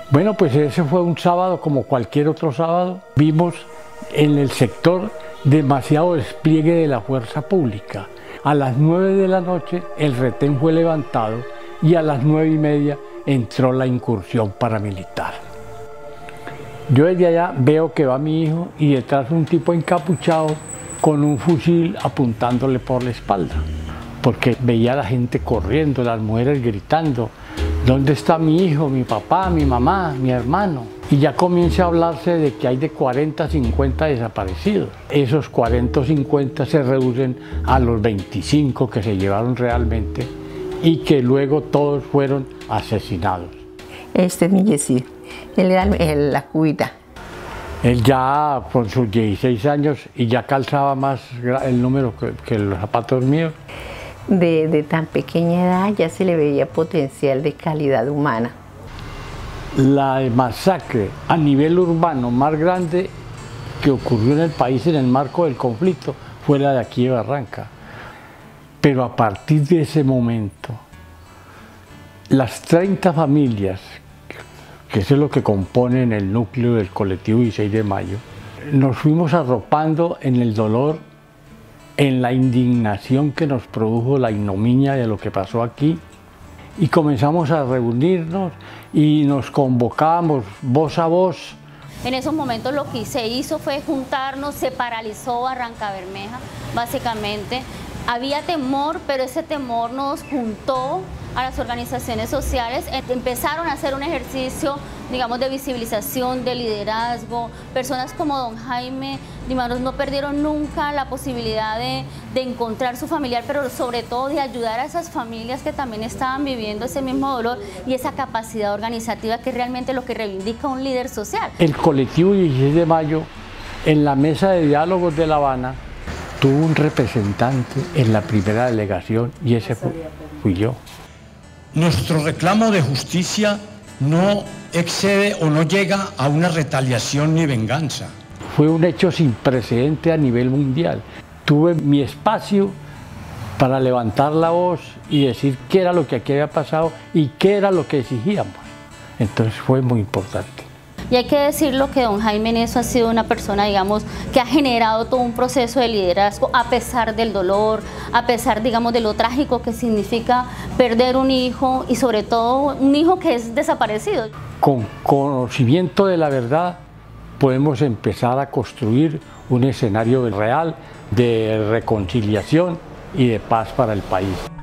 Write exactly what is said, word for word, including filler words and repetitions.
Bueno, pues ese fue un sábado como cualquier otro sábado. Vimos en el sector demasiado despliegue de la fuerza pública. A las nueve de la noche el retén fue levantado y a las nueve y media entró la incursión paramilitar. Yo desde allá veo que va mi hijo y detrás un tipo encapuchado con un fusil apuntándole por la espalda, porque veía a la gente corriendo, las mujeres gritando: ¿dónde está mi hijo, mi papá, mi mamá, mi hermano? Y ya comienza a hablarse de que hay de cuarenta a cincuenta desaparecidos. Esos cuarenta o cincuenta se reducen a los veinticinco que se llevaron realmente y que luego todos fueron asesinados. Este es mi Yesid, él era el, la cubita. Él ya con sus dieciséis años y ya calzaba más el número que, que los zapatos míos. De, de tan pequeña edad ya se le veía potencial de calidad humana. La masacre a nivel urbano más grande que ocurrió en el país en el marco del conflicto fue la de aquí de Barranca. Pero a partir de ese momento, las treinta familias, que eso es lo que componen el núcleo del colectivo dieciséis de mayo, nos fuimos arropando en el dolor, en la indignación que nos produjo la ignominia de lo que pasó aquí, y comenzamos a reunirnos y nos convocábamos voz a voz. En esos momentos lo que se hizo fue juntarnos, se paralizó Barrancabermeja, básicamente. Había temor, pero ese temor nos juntó a las organizaciones sociales. Empezaron a hacer un ejercicio, digamos, de visibilización, de liderazgo. Personas como don Jaime Dimaros no perdieron nunca la posibilidad de, de encontrar su familiar, pero sobre todo de ayudar a esas familias que también estaban viviendo ese mismo dolor y esa capacidad organizativa que es realmente lo que reivindica un líder social. El colectivo dieciséis de mayo, en la mesa de diálogos de La Habana, tuvo un representante en la primera delegación y ese fui, fui yo. Nuestro reclamo de justicia no excede o no llega a una retaliación ni venganza. Fue un hecho sin precedente a nivel mundial. Tuve mi espacio para levantar la voz y decir qué era lo que aquí había pasado y qué era lo que exigíamos. Entonces fue muy importante. Y hay que decirlo que don Jaime en eso ha sido una persona, digamos, que ha generado todo un proceso de liderazgo a pesar del dolor, a pesar, digamos, de lo trágico que significa perder un hijo y sobre todo un hijo que es desaparecido. Con conocimiento de la verdad podemos empezar a construir un escenario real de reconciliación y de paz para el país.